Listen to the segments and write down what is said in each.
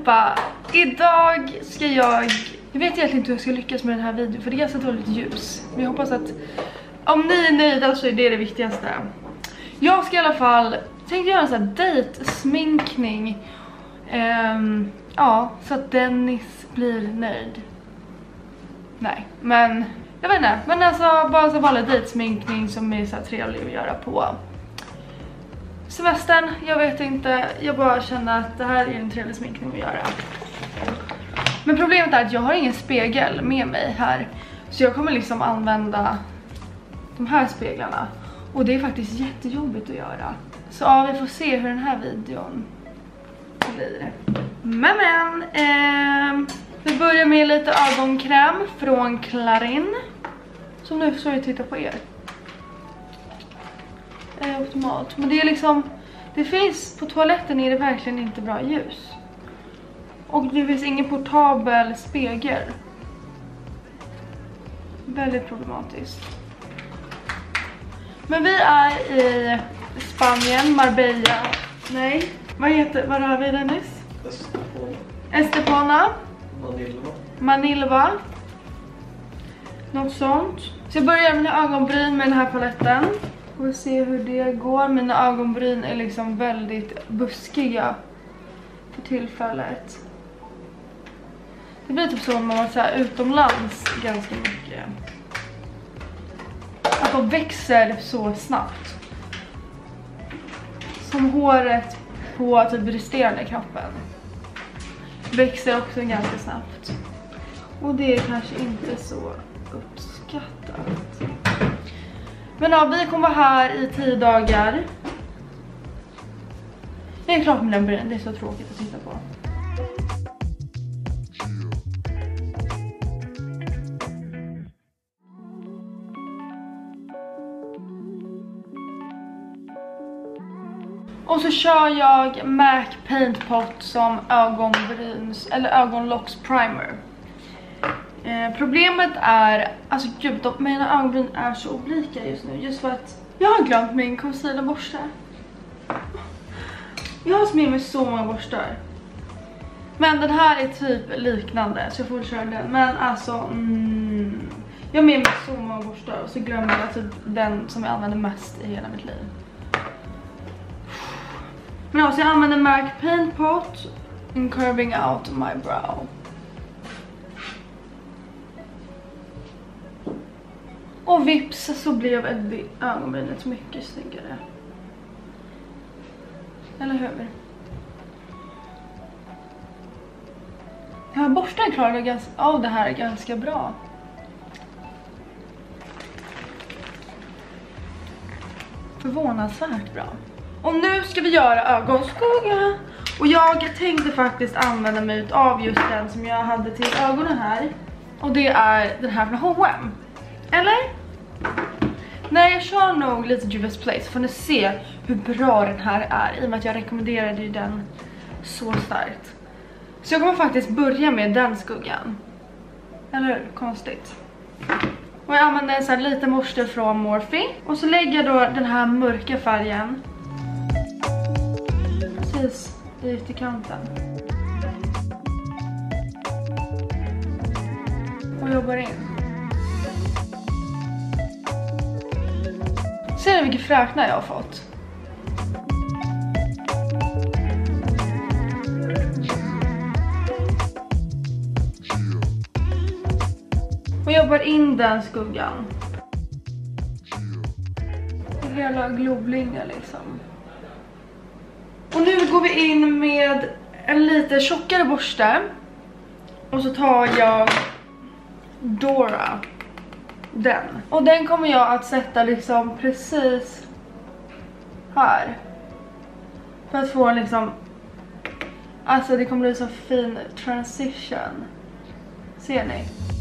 allihopa! Idag ska jag vet egentligen inte hur jag ska lyckas med den här videon, för det är ganska dåligt ljus. Men jag hoppas att om ni är nöjda så är det det viktigaste. Jag ska i alla fall tänkte göra en sån här dejtsminkning. Ja, så att Dennis blir nöjd. Nej, men jag vet inte. Men alltså bara så vanlig dejtsminkning som är så här trevlig att göra på semestern. Jag vet inte, jag bara känner att det här är en trevlig sminkning att göra. Men problemet är att jag har ingen spegel med mig här. Så jag kommer liksom använda de här speglarna. Och det är faktiskt jättejobbigt att göra. Så ja, vi får se hur den här videon blir. Men vi börjar med lite ögonkräm från Clarin. Som nu så jag tittar på er. Optimalt. Men det är liksom, det finns på toaletten är det verkligen inte bra ljus. Och det finns ingen portabel spegel. Väldigt problematiskt. Men vi är i Spanien, Marbella. Nej, vad har vi Dennis? Estepona. Manilva. Något sånt. Så jag börjar med mina ögonbryn med den här paletten. Och se hur det går. Mina ögonbryn är liksom väldigt buskiga för tillfället. Det blir typ så om man var så här utomlands ganska mycket. Att de växer så snabbt. Som håret på typ resterande kroppen. Växer också ganska snabbt. Och det är kanske inte så uppskattat. Men ja, vi kommer vara här i 10 dagar. Jag är klar med den början, det är så tråkigt att titta på. Och så kör jag MAC Paint Pot som ögonlocks primer. Problemet är, alltså gud, mina ögonbryn är så olika just nu. Just för att jag har glömt min concealerborste. Jag har sminkat med så många borstar. Men den här är typ liknande, så jag får köra den. Men alltså, jag har med mig så många borstar och så glömmer jag typ den som jag använder mest i hela mitt liv. Men alltså jag använder MAC Paint Pot and curving out my brow. Och vips så blev ögonbrynet mycket snyggare. Eller hur? Ja, borsten klarade av det här ganska bra. Förvånansvärt bra. Och nu ska vi göra ögonskugga. Och jag tänkte faktiskt använda mig av just den som jag hade till ögonen här. Och det är den här från H&M. Eller? Nej, jag kör nog lite Juvia's Place. Så får ni se hur bra den här är. I och med att jag rekommenderade ju den så starkt. Så jag kommer faktiskt börja med den skuggan. Eller hur? Konstigt. Och jag använder en sån här liten morster från Morphe. Och så lägger jag då den här mörka färgen precis i ytterkanten. Och jobbar in. Ser ni hur mycket fräknar jag har fått? Och jobbar in den skuggan. Hela globlinjen liksom. Och nu går vi in med en lite tjockare borste. Och så tar jag Dora. Den. Och den kommer jag att sätta liksom precis här. För att få en liksom, alltså det kommer bli så fin transition. Ser ni?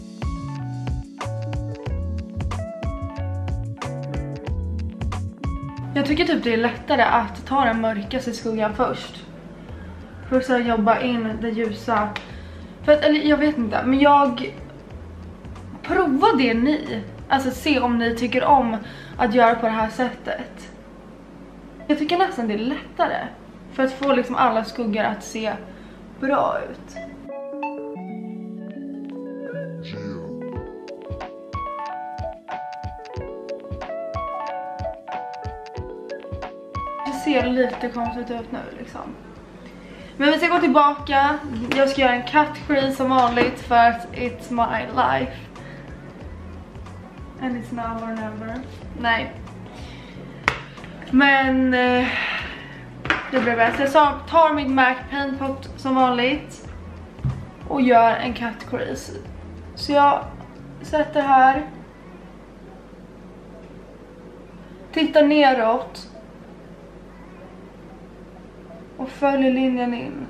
Jag tycker typ det är lättare att ta den mörkaste skuggan först. För att så jobba in det ljusa. För att, eller jag vet inte, men jag prova det ni. Alltså se om ni tycker om att göra på det här sättet. Jag tycker nästan det är lättare. För att få liksom alla skuggor att se bra ut. Det ser lite konstigt ut nu liksom. Men vi ska gå tillbaka. Jag ska göra en cut crease som vanligt för att it's my life. And it's now or never. Nej. Men det blir bäst. Jag tar mitt MAC Paint Pot som vanligt och gör en cut crease. Så jag sätter här. Tittar neråt. Och följer linjen in.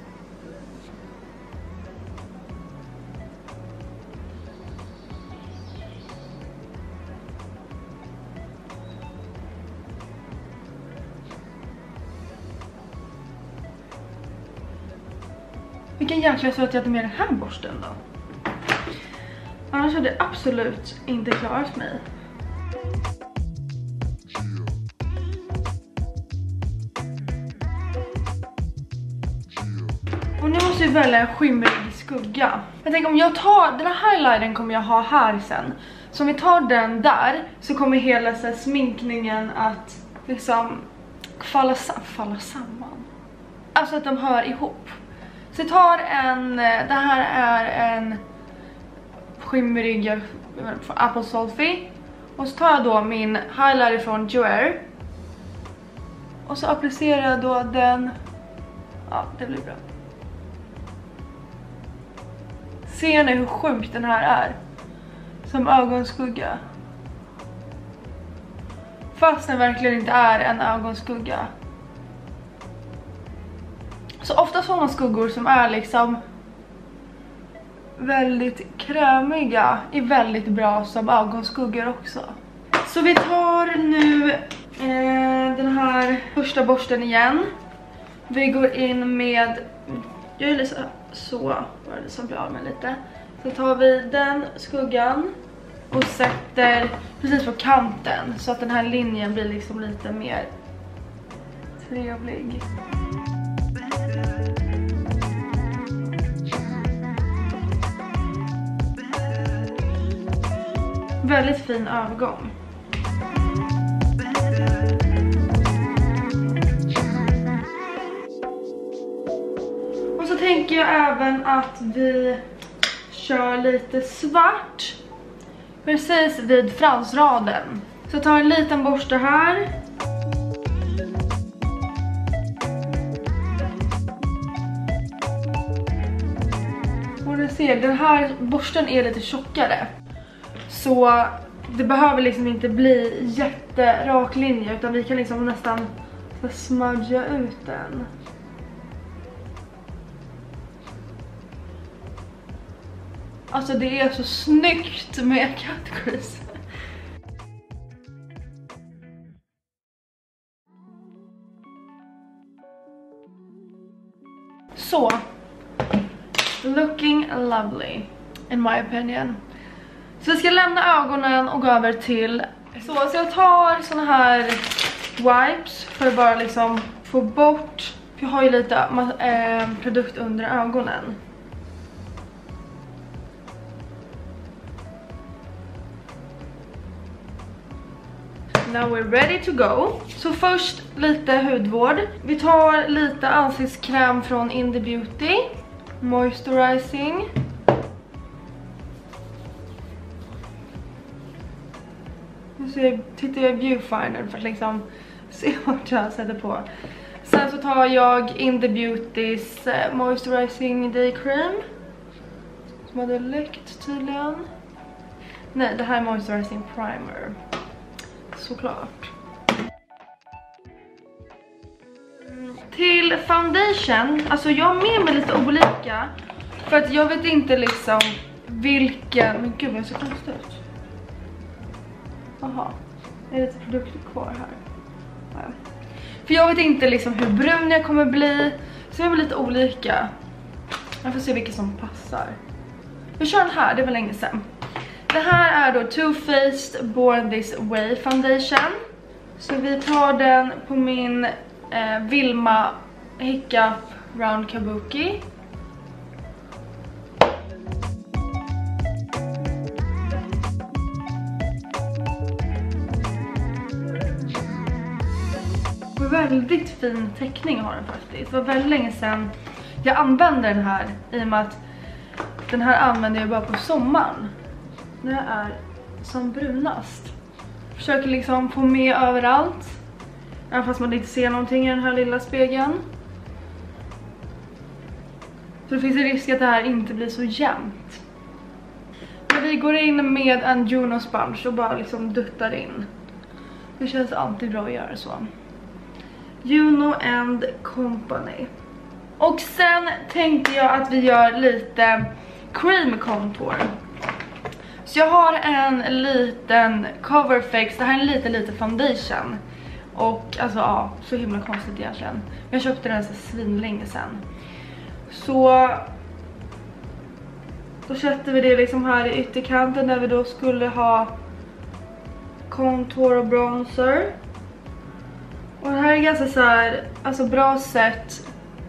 Vilken jäkla så att jag hade med den här borsten då. Annars hade jag absolut inte klarat mig. Och nu måste jag välja en skimrig skugga. Jag tänker om jag tar den här highlighten kommer jag ha här sen. Så om vi tar den där så kommer hela så här, sminkningen att liksom falla samman. Alltså att de hör ihop. Så jag tar en, det här är en skimrig från Apple Sulfie. Och så tar jag då min highlighter från Joer. Och så applicerar jag då den. Ja, det blir bra. Ser ni hur sjukt den här är? Som ögonskugga. Fast den verkligen inte är en ögonskugga. Så ofta sådana skuggor som är liksom väldigt krämiga är väldigt bra som ögonskuggor också. Så vi tar nu den här första borsten igen. Vi går in med, jag gör så var det som blir av med lite. Så tar vi den skuggan och sätter precis på kanten så att den här linjen blir liksom lite mer trevlig. Väldigt fin övergång. Och så tänker jag även att vi kör lite svart precis vid fransraden. Så jag tar en liten borste här. Och du ser, den här borsten är lite tjockare. Så det behöver liksom inte bli jätterak linje utan vi kan liksom nästan smudga ut den. Alltså det är så snyggt med cut crease. Så. Looking lovely in my opinion. Så vi ska lämna ögonen och gå över till så jag tar såna här wipes för att bara liksom få bort, för jag har ju lite produkt under ögonen. Now we're ready to go. Så först lite hudvård. Vi tar lite ansiktskräm från Indie Beauty. Moisturizing. Så tittar jag i viewfinder för att liksom se vart jag sätter på. Sen så tar jag Indie Beautys Moisturizing Day Cream. Som hade läckt tydligen. Nej, det här är Moisturizing Primer. Såklart. Till foundation, alltså jag har med mig lite olika. För att jag vet inte liksom vilken, men gud vad jag ser konstigt ut. Jaha, det är lite produkter kvar här. Ja. För jag vet inte liksom hur brun jag kommer bli. Så jag har lite olika. Jag får se vilka som passar. Vi kör den här, det var länge sedan. Det här är då Too Faced Born This Way Foundation. Så vi tar den på min Vilma Hiccup Round Kabuki. Väldigt fin teckning har den faktiskt. Det var väldigt länge sedan jag använde den här, i och med att den här använder jag bara på sommaren. Det är som brunast. Försöker liksom få med överallt, även fast man inte ser någonting i den här lilla spegeln. Så det finns en risk att det här inte blir så jämnt. Men vi går in med en Juno sponge och bara liksom duttar in. Det känns alltid bra att göra så. Juno and Company. Och sen tänkte jag att vi gör lite cream contour. Så jag har en liten Coverfix. Det här är en lite foundation. Och alltså ja, så himla konstigt egentligen. Jag köpte den så svinlänge sedan. Så då sätter vi det liksom här i ytterkanten, där vi då skulle ha contour och bronzer. Och det här är ganska så här, alltså bra sätt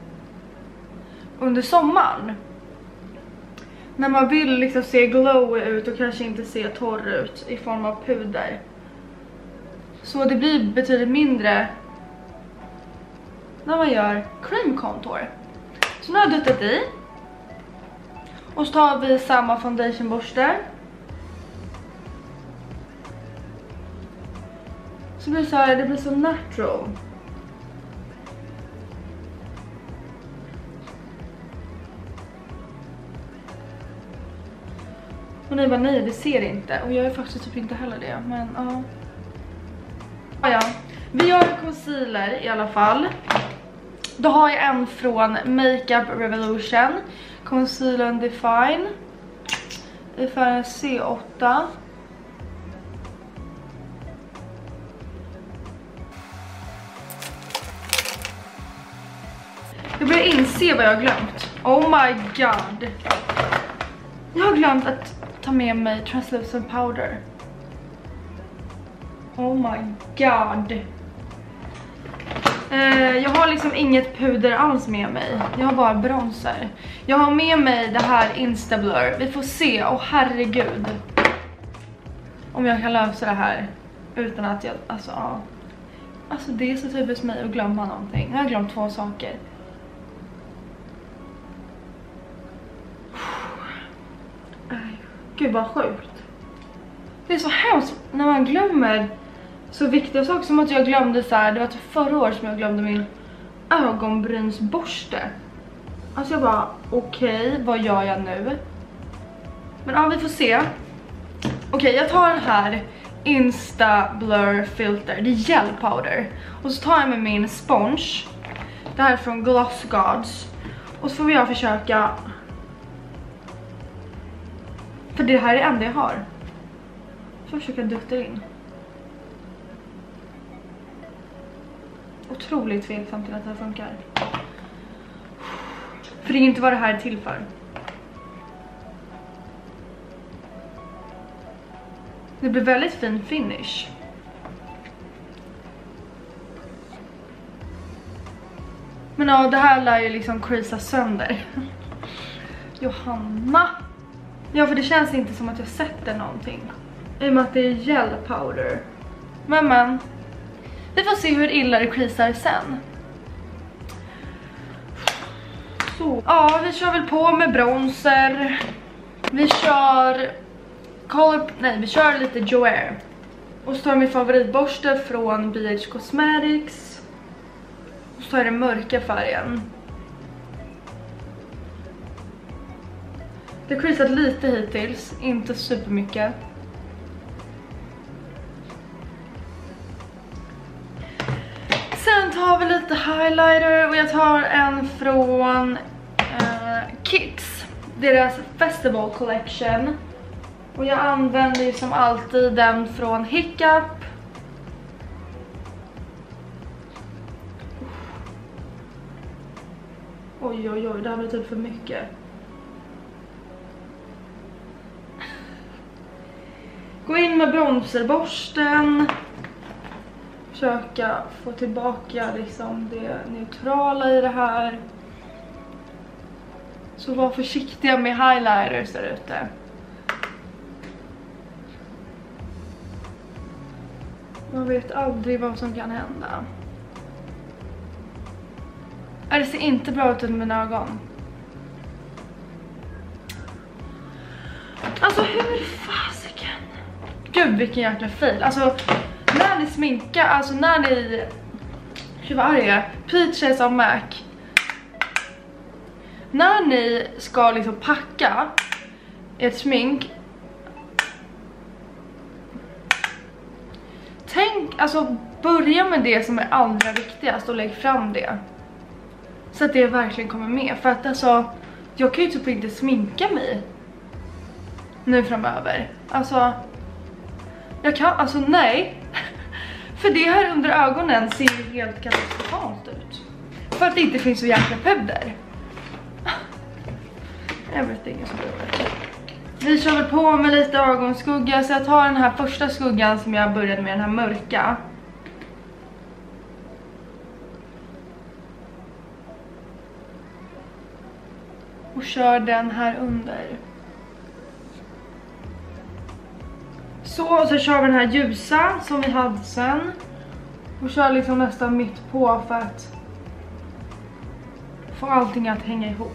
under sommaren. När man vill liksom se glowy ut och kanske inte se torr ut i form av puder. Så det blir betydligt mindre när man gör cream contour. Så nu har jag duttat i. Och så tar vi samma foundationborste. Så blir det så här, det blir så natural. Och ni bara, nej det ser inte. Och jag är faktiskt typ inte heller det. Men ja. Ja, vi gör concealer i alla fall. Då har jag en från Makeup Revolution. Concealer and Define. I färgen C8. Jag börjar inse vad jag har glömt. Oh my god. Jag har glömt att ta med mig translucent powder. Oh my god. Jag har liksom inget puder alls med mig. Jag har bara bronzer. Jag har med mig det här Instablur. Vi får se. Åh herregud. Om jag kan lösa det här utan att jag, alltså ja. Alltså det är så typiskt mig att glömma någonting. Jag har glömt 2 saker. Gud vad sjukt. Det är så hemskt när man glömmer så viktiga saker, som att jag glömde så här. Det var typ förra året som jag glömde min ögonbrynsborste. Alltså jag bara, okej, vad gör jag nu? Men ja, vi får se. Okej, jag tar den här Instablur filter. Det är gel powder. Och så tar jag med min sponge. Det här är från Gloss Gods. Och så får jag försöka, för det här är det enda jag har. Så jag försöker dutta in. Otroligt tveksamt till att det här funkar. För det är inte vad det här är till för. Det blir väldigt fin finish. Men ja, det här lär ju liksom creasa sönder. Johanna. Ja, för det känns inte som att jag sätter någonting. I och med att det är gel powder. Men. Vi får se hur illa det creasar sen. Så. Ja, vi kör väl på med bronzer. Vi kör vi kör lite Joair. Och så tar jag min favoritborste från BH Cosmetics. Och så tar jag den mörka färgen. Det har creasat lite hittills, inte supermycket. Sen tar vi lite highlighter och jag tar en från Kicks. Deras Festival Collection. Och jag använder ju som alltid den från Hiccup. Oj, det här blir typ för mycket. Gå in med bronzerborsten. Försöka få tillbaka liksom det neutrala i det här. Så var försiktiga med highlighters där ute. Man vet aldrig vad som kan hända. Det ser inte bra ut under mina ögon. Alltså hur fasiken? Gud vilken jäkla fail. Alltså när ni sminkar, alltså när ni... Gud vad arg jag är. Peaches av MAC. När ni ska liksom packa ett smink, tänk, alltså börja med det som är allra viktigast och lägg fram det. Så att det verkligen kommer med. För att alltså, jag kan ju typ inte sminka mig nu framöver. Alltså, jag kan, alltså nej. För det här under ögonen ser ju helt katastrofalt ut. För att det inte finns så jäkla pudder. Everything is good. Vi kör väl på med lite ögonskugga. Så jag tar den här första skuggan som jag började med, den här mörka. Och kör den här under. Så kör vi den här ljusa som vi hade sen. Och kör liksom nästan mitt på för att få allting att hänga ihop.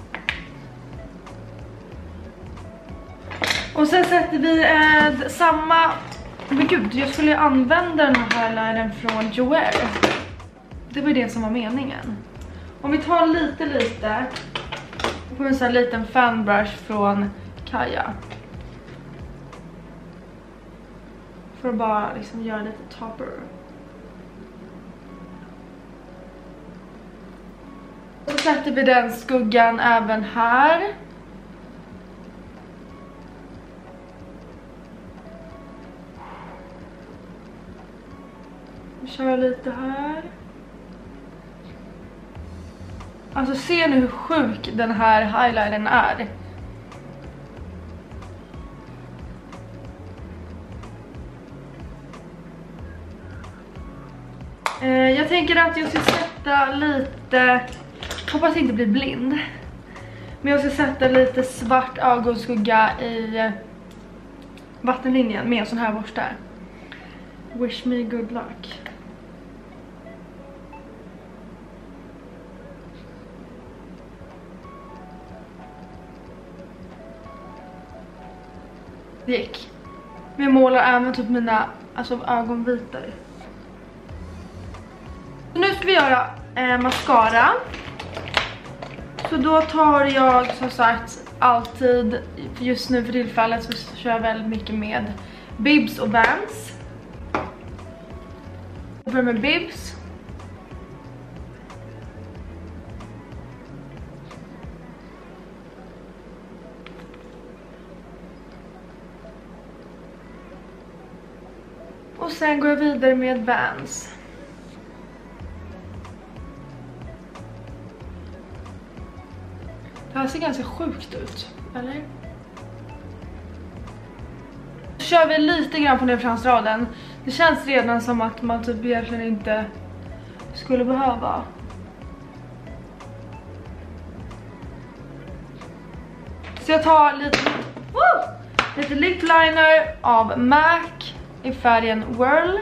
Och sen sätter vi samma... Men gud, jag skulle använda den här highlightern från Joel. Det var det som var meningen. Om vi tar lite på en sån här liten fanbrush från Kaja. För att bara liksom göra lite topper. Och så sätter vi den skuggan även här. Kör lite här. Alltså se nu hur sjuk den här highlightern är. Jag tänker att jag ska sätta lite, hoppas inte bli blind, men jag ska sätta lite svart ögonskugga i vattenlinjen med en sån här borste. Wish me good luck. Det gick. Vi målar även typ mina ögonvitor. Så nu ska vi göra mascara. Så då tar jag som sagt alltid, just nu för tillfället så kör jag väldigt mycket med bibs och bands. Jag börjar med bibs. Och sen går jag vidare med bands. Det här ser ganska sjukt ut, eller? Så kör vi lite grann på nedfransraden. Det känns redan som att man typ egentligen inte skulle behöva. Så jag tar lite lip liner av MAC i färgen Whirl.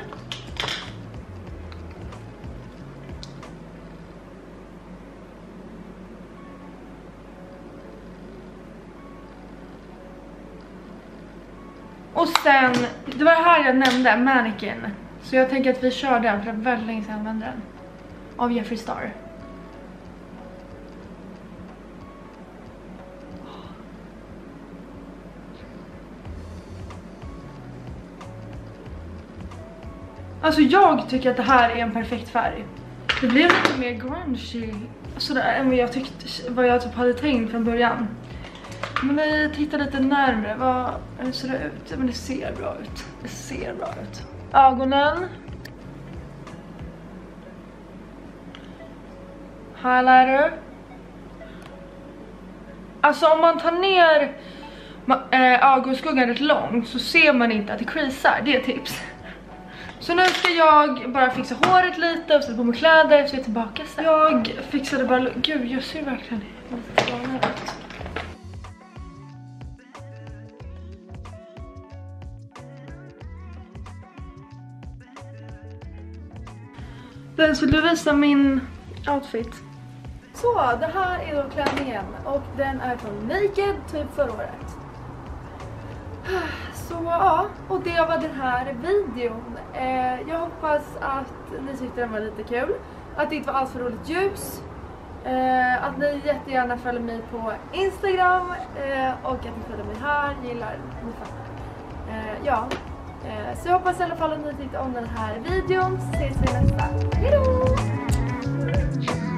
Och sen, det var det här jag nämnde, Mannequin. Så jag tänker att vi kör den för det är väldigt länge sedan jag använde den. Av Jeffree Star. Alltså jag tycker att det här är en perfekt färg. Det blev lite mer grungy sådär än vad jag typ hade tänkt från början. Men vi tittar lite närmare, hur ser det ut? Men det ser bra ut. Det ser bra ut. Ögonen. Highlighter. Alltså om man tar ner ögonskuggan rätt långt så ser man inte att det krisar. Det är ett tips. Så nu ska jag bara fixa håret lite och sätta på mig kläder så jag är tillbaka sen. Jag fixade bara... Gud, jag ser verkligen lite galen ut. Så vill du visa min outfit? Så, det här är då klänningen och den är från Naked typ förra året. Så ja, och det var den här videon. Jag hoppas att ni tyckte den var lite kul. Att det inte var alls för roligt ljus. Att ni jättegärna följer mig på Instagram. Och att ni följer mig här, gillar, ni fattar. Ja, så jag hoppas i alla fall att ni tyckte om den här videon. Så ses vi nästa. Hejdå!